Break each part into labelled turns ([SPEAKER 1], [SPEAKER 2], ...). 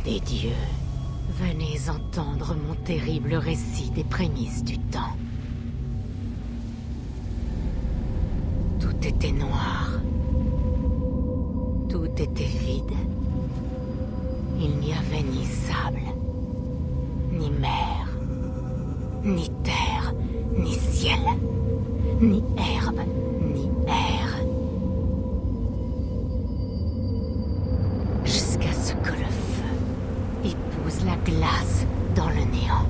[SPEAKER 1] des dieux, venez entendre mon terrible récit des prémices du temps. Tout était noir. Tout était vide. Il n'y avait ni sable, ni mer, ni terre, ni ciel, ni herbe, ni air. Jusqu'à ce que le feu épouse la glace dans le néant.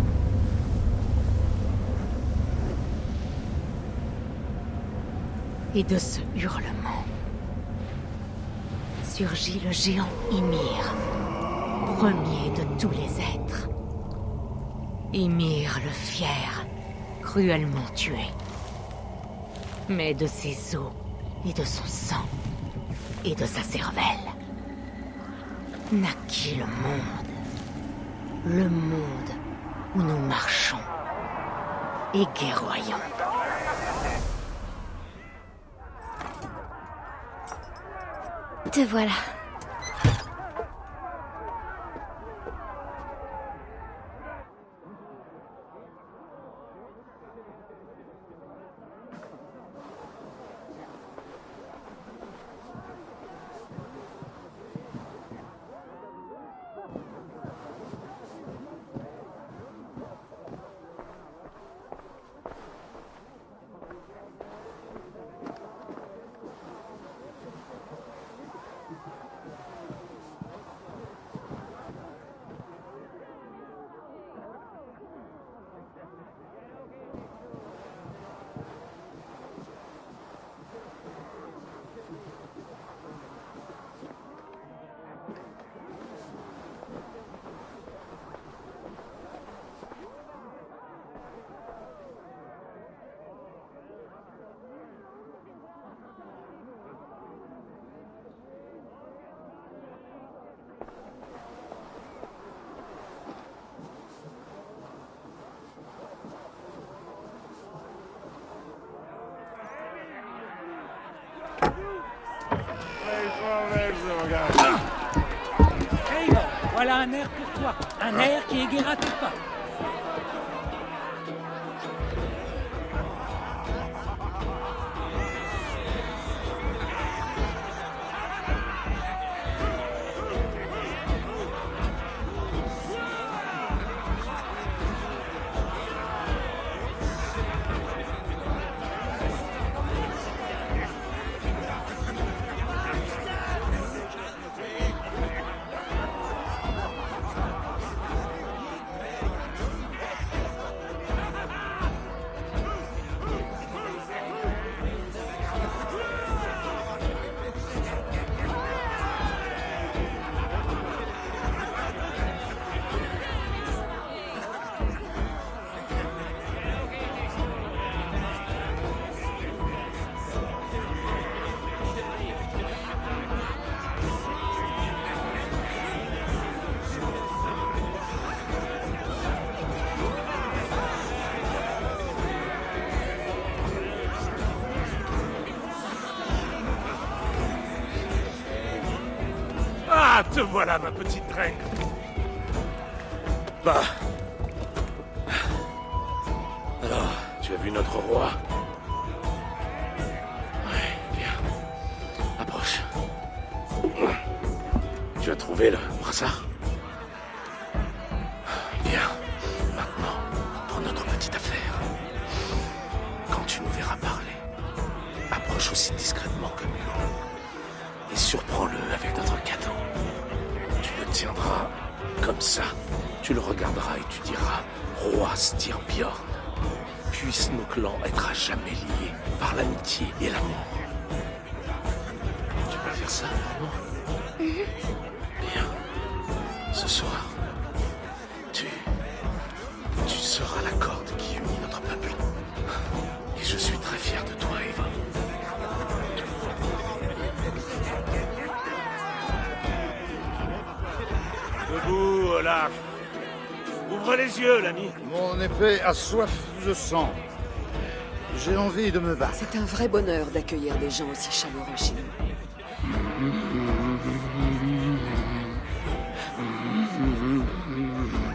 [SPEAKER 1] Et de ce hurlement surgit le géant Ymir, premier de tous les êtres. Ymir le fier, cruellement tué. Mais de ses os, et de son sang, et de sa cervelle, naquit le monde. Le monde où nous marchons et guerroyons.
[SPEAKER 2] Te voilà.
[SPEAKER 3] Voilà un air pour toi. Un air qui égayera tes pas.
[SPEAKER 4] Ah, te voilà, ma petite reine. Bah. Alors, tu as vu notre roi? Ouais, bien. Approche. Tu as trouvé le brassard? Bien. Maintenant, pour notre petite affaire. Quand tu nous verras parler, approche aussi discrètement que nous. Et surprends-le avec notre cadeau. Tu le tiendras comme ça. Tu le regarderas et tu diras « Roi Styrbjörn, puissent nos clans être à jamais liés par l'amitié et l'amour. » Tu peux faire ça, maman? Bien. Ce soir, tu seras la corde qui unit notre peuple. Et je suis très fier de toi, Eva. Debout, Olaf. Ouvre les yeux, l'ami.
[SPEAKER 5] Mon épée a soif de sang. J'ai envie de me battre.
[SPEAKER 6] C'est un vrai bonheur d'accueillir des gens aussi chaleureux chez nous.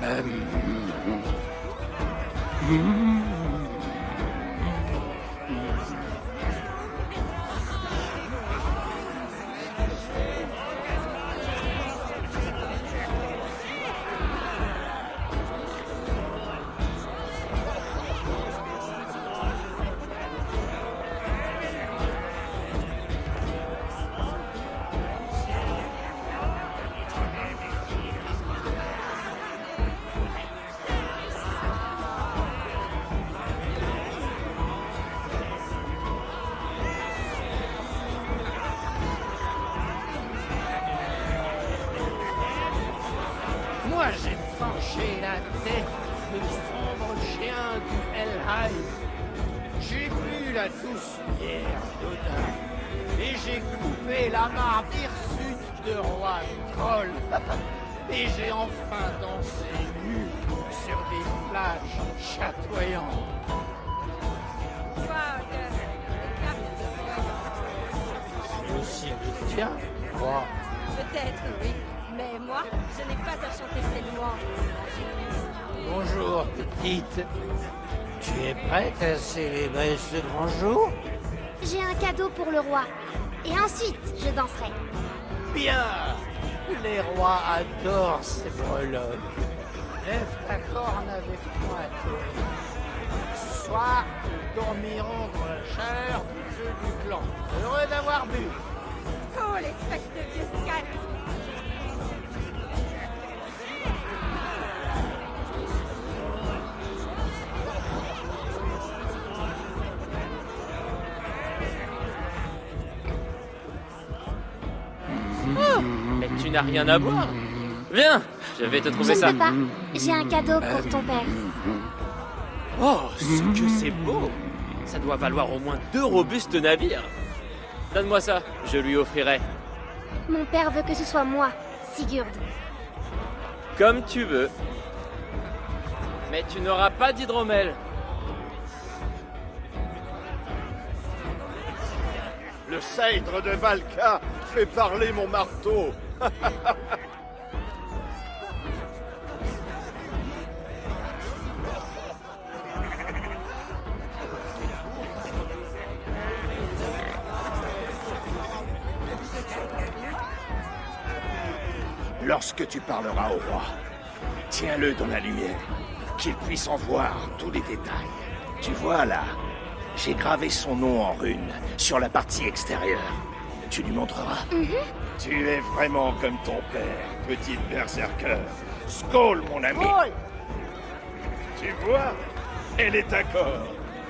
[SPEAKER 7] Moi, j'ai tranché la tête de sombre chien du Helheim. J'ai bu la douce bière d'Odin. Et j'ai coupé la marbre hirsute de roi Troll. Et j'ai enfin dansé nu sur des plages chatoyantes. C'est aussi le tien, moi.
[SPEAKER 8] Peut-être, oui. Mais moi, je n'ai pas à chanter ces louanges.
[SPEAKER 7] Bonjour, petite. Tu es prête à célébrer ce grand jour?
[SPEAKER 2] J'ai un cadeau pour le roi. Et ensuite, je danserai.
[SPEAKER 7] Bien. Les rois adorent ces breloques. Lève ta corne avec moi, Tori. Ce soir, nous dormirons dans la chaleur du jeu du clan. Heureux d'avoir bu.
[SPEAKER 8] Oh, l'espèce de vieux scat!
[SPEAKER 9] Mais tu n'as rien à boire. Viens, je vais te trouver
[SPEAKER 2] Je
[SPEAKER 9] ça.
[SPEAKER 2] ne peux pas. J'ai un cadeau pour ton père.
[SPEAKER 9] Oh, ce que c'est beau. Ça doit valoir au moins 2 robustes navires. Donne-moi ça, je lui offrirai.
[SPEAKER 2] Mon père veut que ce soit moi, Sigurd.
[SPEAKER 9] Comme tu veux. Mais tu n'auras pas d'hydromel.
[SPEAKER 5] Le cèdre de Valka fait parler mon marteau. Lorsque tu parleras au roi, tiens-le dans la lumière, qu'il puisse en voir tous les détails. Tu vois là, j'ai gravé son nom en runes sur la partie extérieure. Tu lui montreras. Tu es vraiment comme ton père, petite berserker. Skål, mon ami.
[SPEAKER 7] Skål.
[SPEAKER 5] Tu vois, elle est d'accord.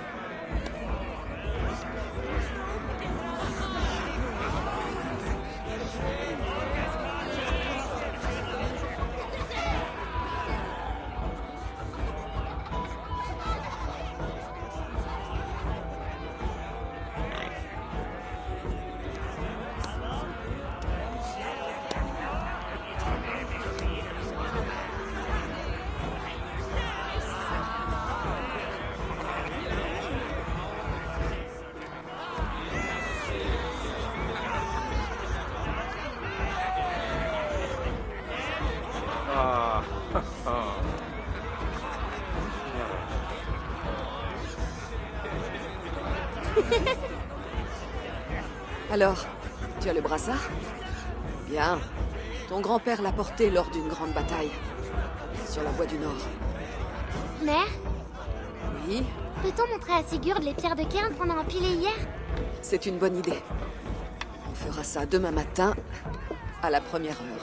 [SPEAKER 6] Alors, tu as le brassard? Bien. Ton grand-père l'a porté lors d'une grande bataille. Sur la voie du Nord.
[SPEAKER 2] Mère,
[SPEAKER 6] Oui,
[SPEAKER 2] peut-on montrer à Sigurd les pierres de Cairn qu'on a empilées hier?
[SPEAKER 6] c'est une bonne idée. On fera ça demain matin, à la première heure.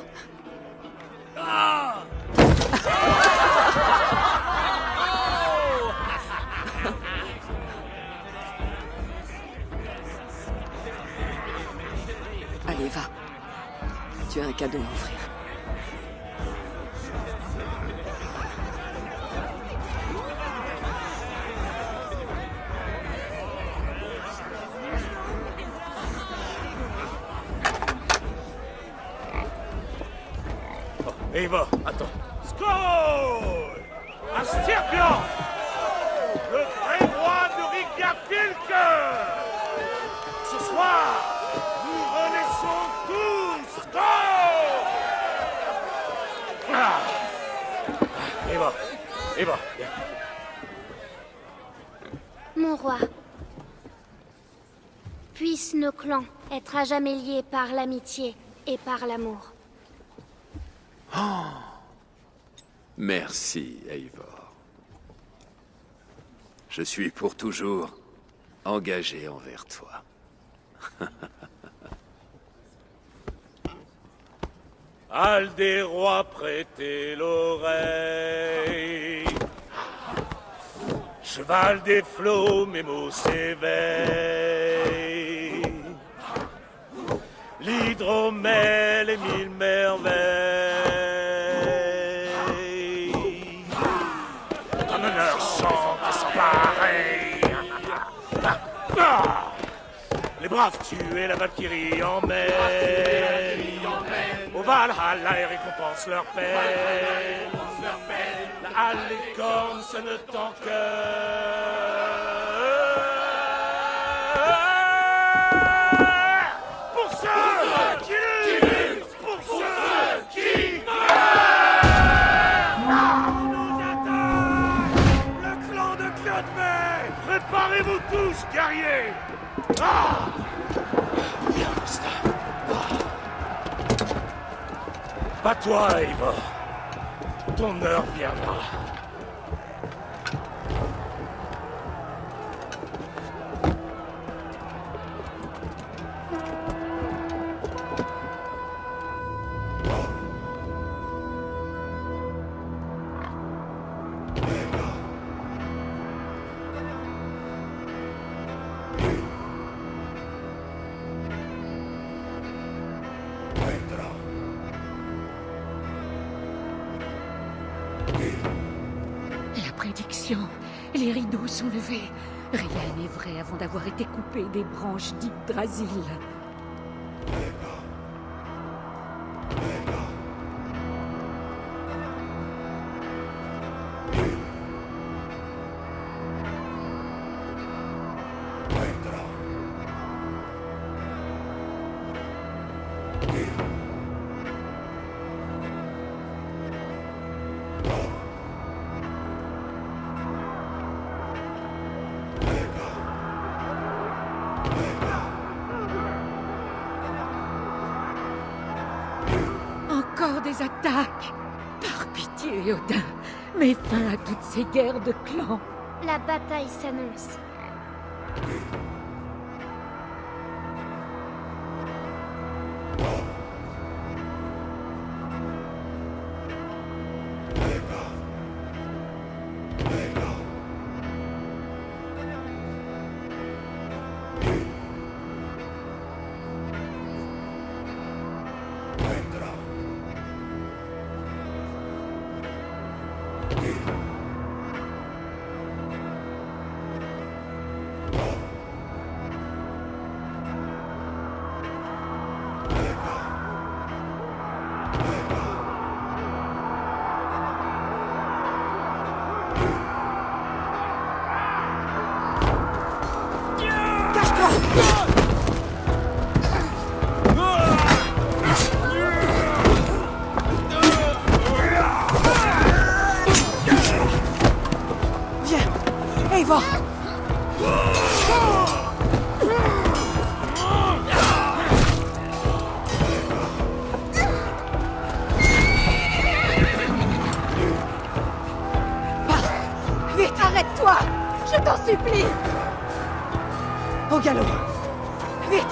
[SPEAKER 6] Allez, va. Tu as un cadeau à offrir.
[SPEAKER 5] Eva, attends.
[SPEAKER 10] Skål! Astirbian! Le vrai roi de Reykjavik! Ce soir, nous renaissons tous! Skål! Eva, viens.
[SPEAKER 2] Mon roi, puissent nos clans être à jamais liés par l'amitié et par l'amour.
[SPEAKER 4] Oh. Merci, Eivor. Je suis pour toujours engagé envers toi.
[SPEAKER 10] Aldérois, prêtez l'oreille. Cheval des flots, mes mots s'éveillent. L'hydromel et 1000 merveilles. Un honneur sans pareil. Les braves tués, la Valkyrie emmène. Au Valhalla et récompense leur peine. La halle, les cornes, ça ne tend que. Pour ceux qui luttent, pour ceux qui meurent. Nous attaque le clan de Kjotve. Préparez-vous tous, guerriers.
[SPEAKER 4] Viens, Rosta.
[SPEAKER 10] Bats-toi, Eivor. Ton heure viendra.
[SPEAKER 11] Les rideaux sont levés. Rien n'est vrai avant d'avoir été coupé des branches d'Yggdrasil. Encore des attaques. Par pitié, Odin, mets fin à toutes ces guerres de clans.
[SPEAKER 2] La bataille s'annonce.
[SPEAKER 6] Eivor!
[SPEAKER 11] Vite, arrête-toi! Je t'en supplie!
[SPEAKER 6] Au galop!
[SPEAKER 11] Vite!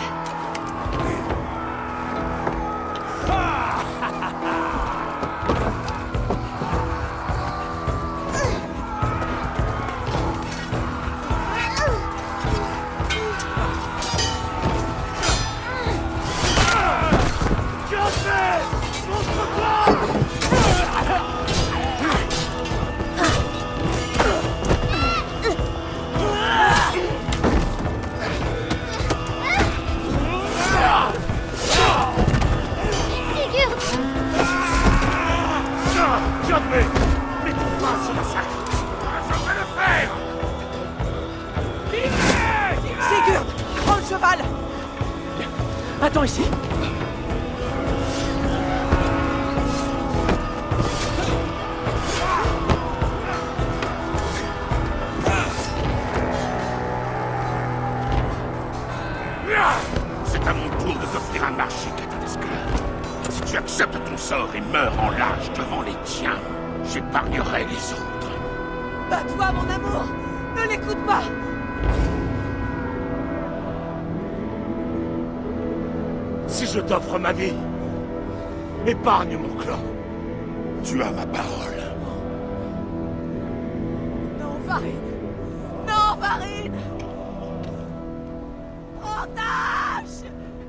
[SPEAKER 3] Attends ici.
[SPEAKER 5] j'épargnerai les autres.
[SPEAKER 6] Bats-toi, mon amour! Ne l'écoute pas!
[SPEAKER 10] Si je t'offre ma vie, épargne mon clan.
[SPEAKER 5] Tu as ma parole.
[SPEAKER 6] Non, Varine! Non, Varine! Otage!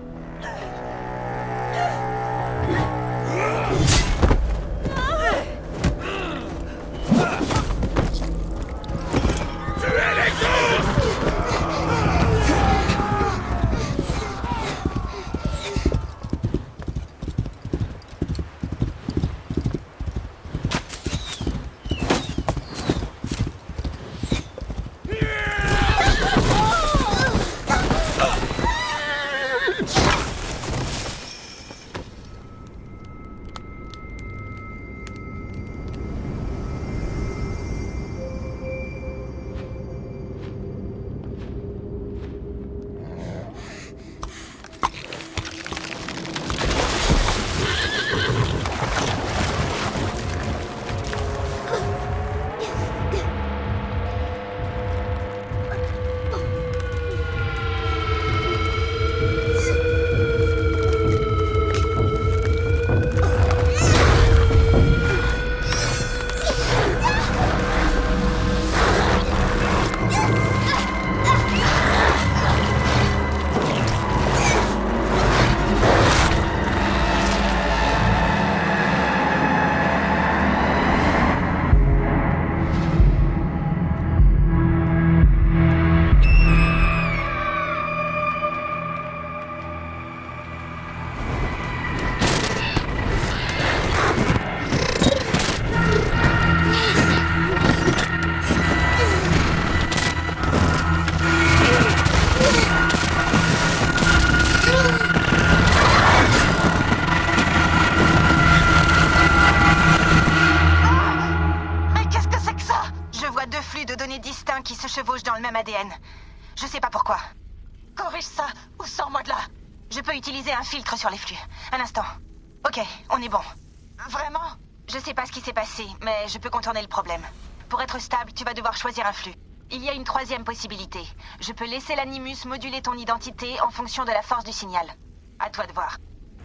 [SPEAKER 12] Qui se chevauchent dans le même ADN. Je sais pas pourquoi. Corrige ça, ou sors-moi de là. Je peux utiliser un filtre sur les flux. Un instant. Ok, on est bon. Vraiment? Je sais pas ce qui s'est passé, mais je peux contourner le problème. Pour être stable, tu vas devoir choisir un flux. Il y a une troisième possibilité. Je peux laisser l'animus moduler ton identité en fonction de la force du signal. À toi de voir.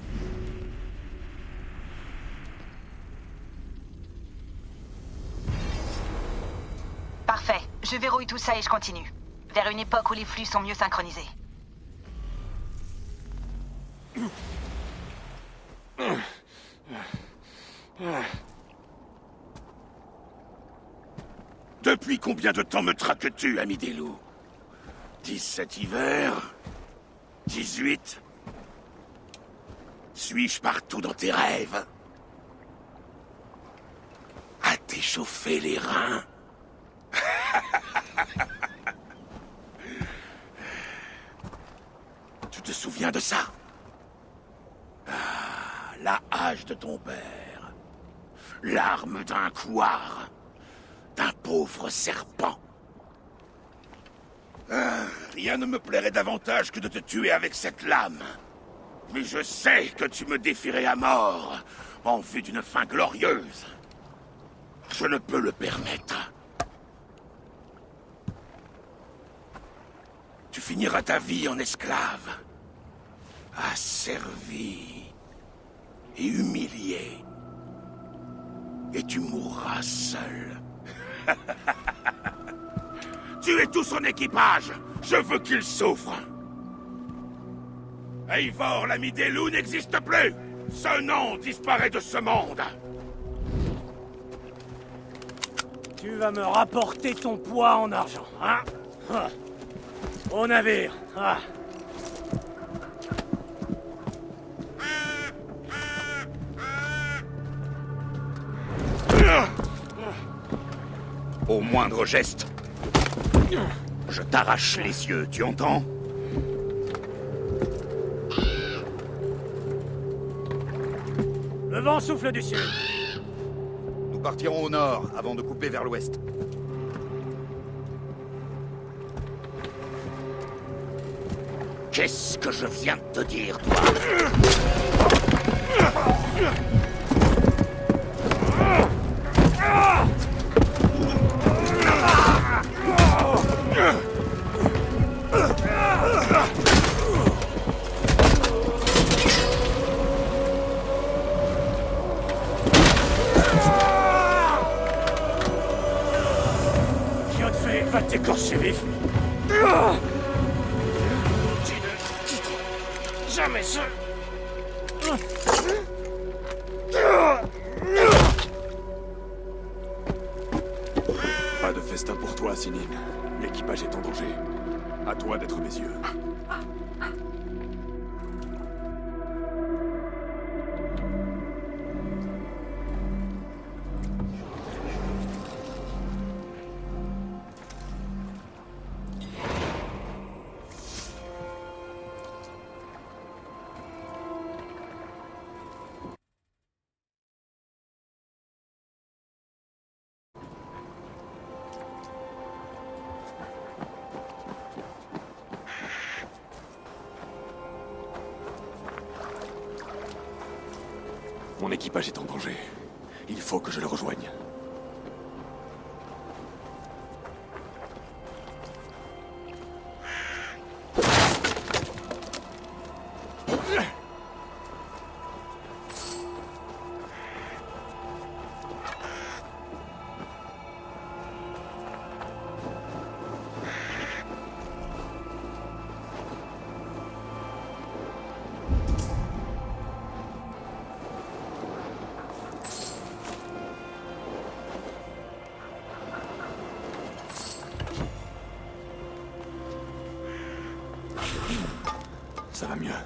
[SPEAKER 12] Parfait. Je verrouille tout ça et je continue. Vers une époque où les flux sont mieux synchronisés.
[SPEAKER 5] Depuis combien de temps me traques-tu, ami des loups? 17 hivers? 18? Suis-je partout dans tes rêves? À t'échauffer les reins? Tu te souviens de ça? Ah, la hache de ton père. L'arme d'un couard. D'un pauvre serpent. Ah, rien ne me plairait davantage que de te tuer avec cette lame. Mais je sais que tu me défierais à mort en vue d'une fin glorieuse. Je ne peux le permettre. Tu finiras ta vie en esclave, asservi et humilié. Et tu mourras seul. Tuez tout son équipage. Je veux qu'il souffre. Eivor, l'ami des loups, n'existe plus. Ce nom disparaît de ce monde.
[SPEAKER 3] Tu vas me rapporter ton poids en argent, hein? Au navire,
[SPEAKER 5] Au moindre geste, je t'arrache les yeux, tu entends?
[SPEAKER 3] Le vent souffle du sud.
[SPEAKER 13] Nous partirons au nord avant de couper vers l'ouest.
[SPEAKER 5] Qu'est-ce que je viens de te dire, toi?
[SPEAKER 10] va t'écorcher vif. Tu ne quitteras jamais ce...
[SPEAKER 14] Pas de festin pour toi, Sinine. L'équipage est en danger. À toi d'être mes yeux. Mon équipage est en danger. Il faut que je le rejoigne. Ça va mieux.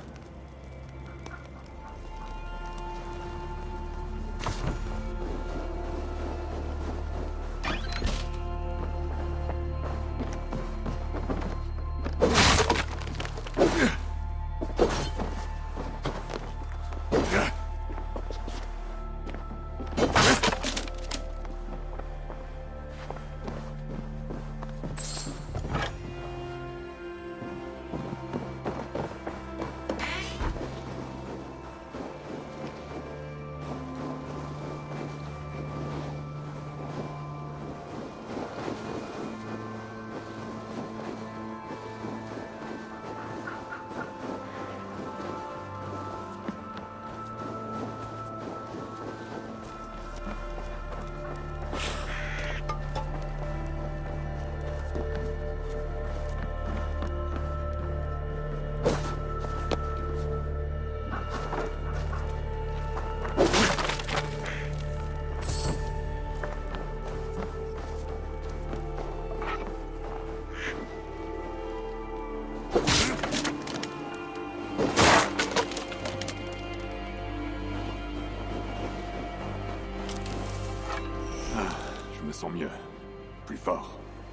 [SPEAKER 14] Je me sens mieux. Plus fort.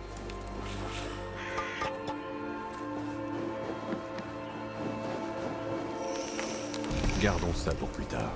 [SPEAKER 14] Gardons ça pour plus tard.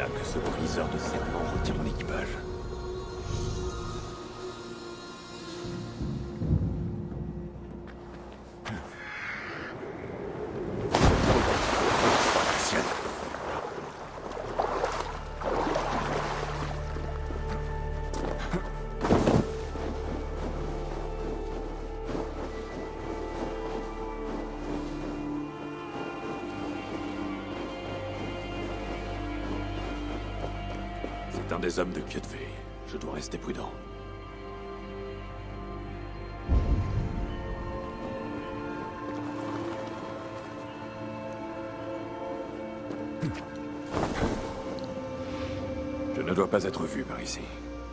[SPEAKER 14] là que ce briseur de serment retire mon équipage. C'est un des hommes de Kietvey. Je dois rester prudent. Je ne dois pas être vu par ici.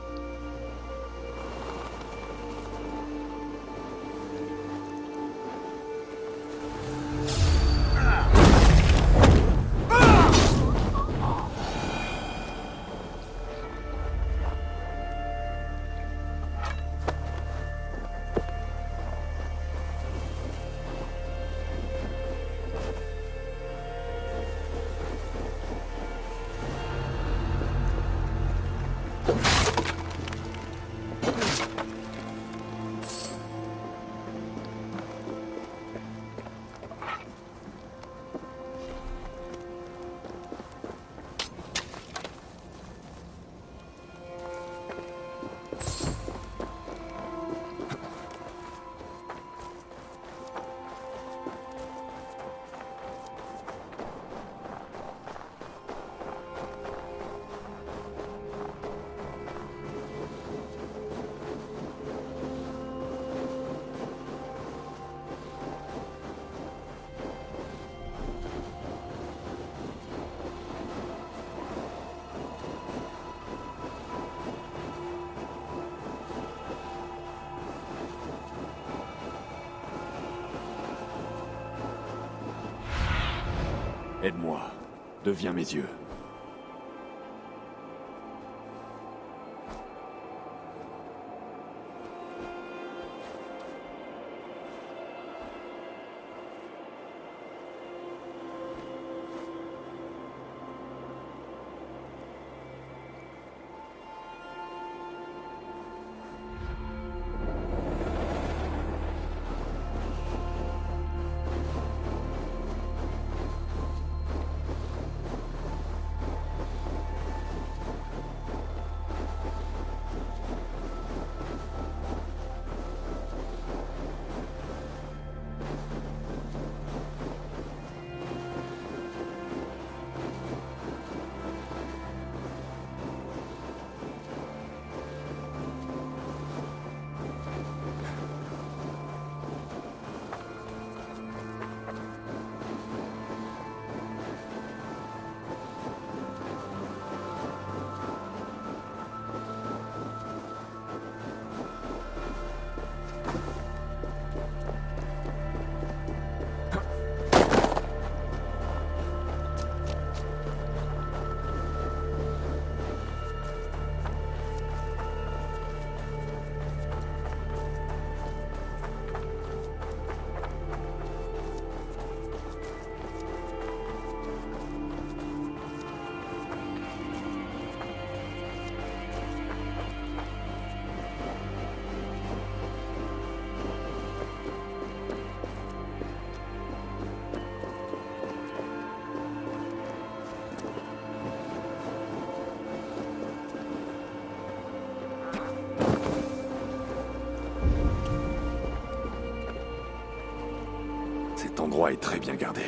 [SPEAKER 14] Aide-moi. Deviens mes yeux. Cet endroit est très bien gardé.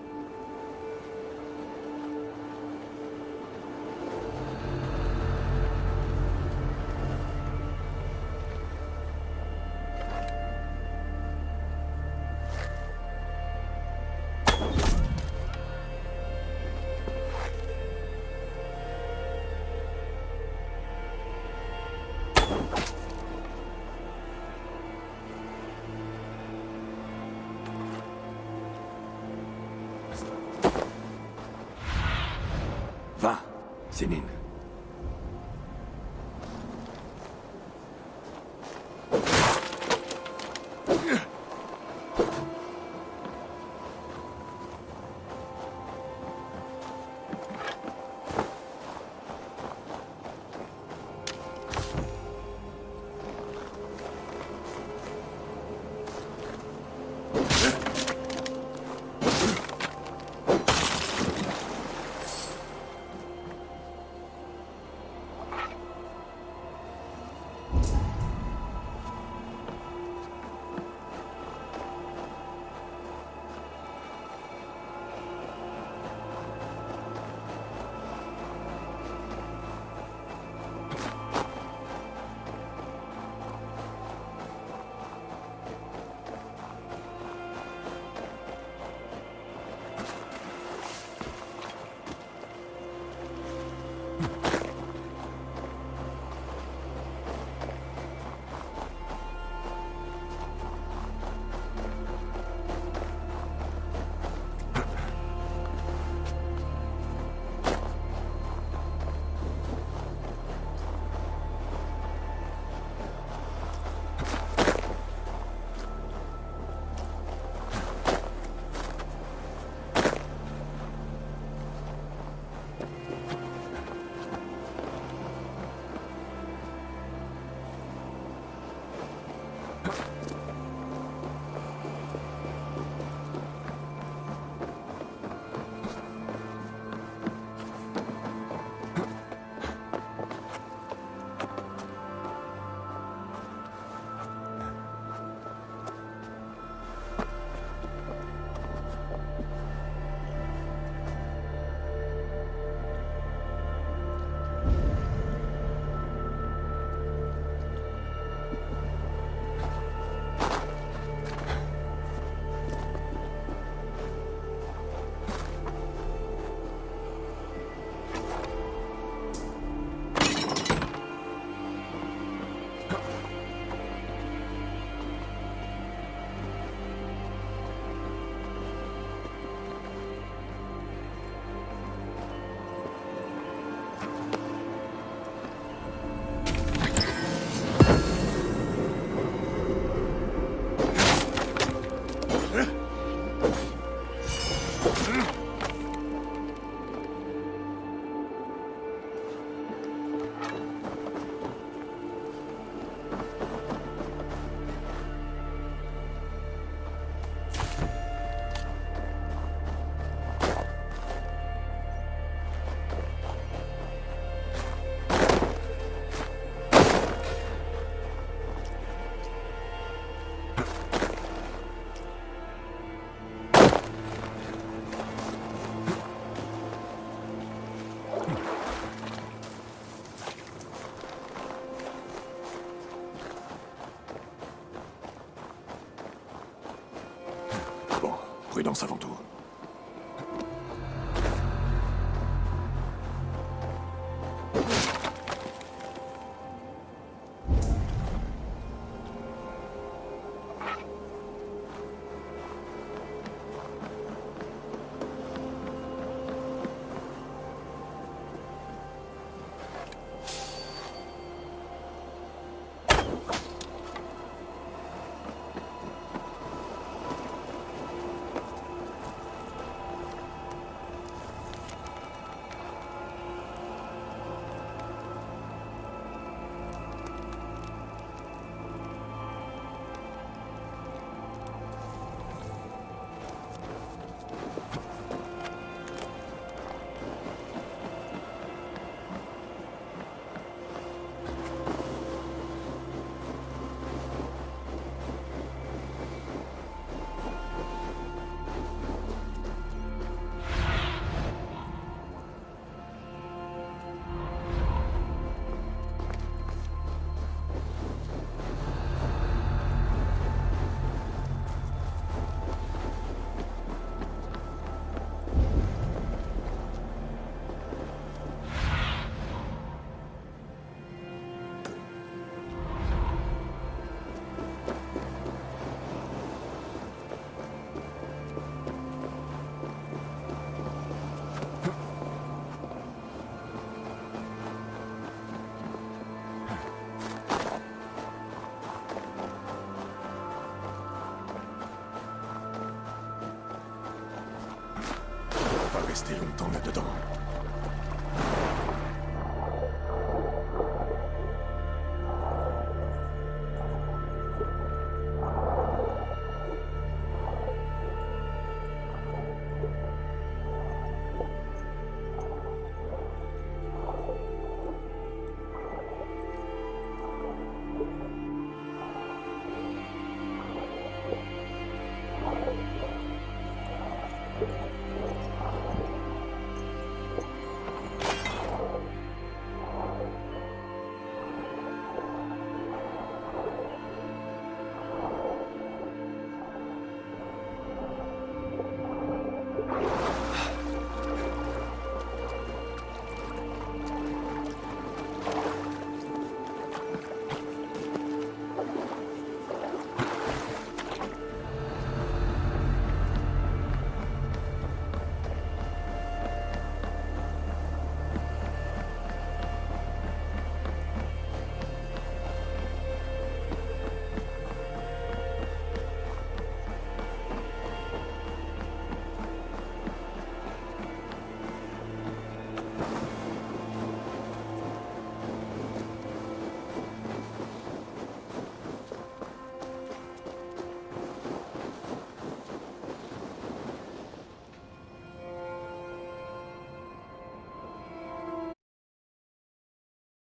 [SPEAKER 14] Va, Sénine. Prudence avant tout. Rester longtemps là-dedans.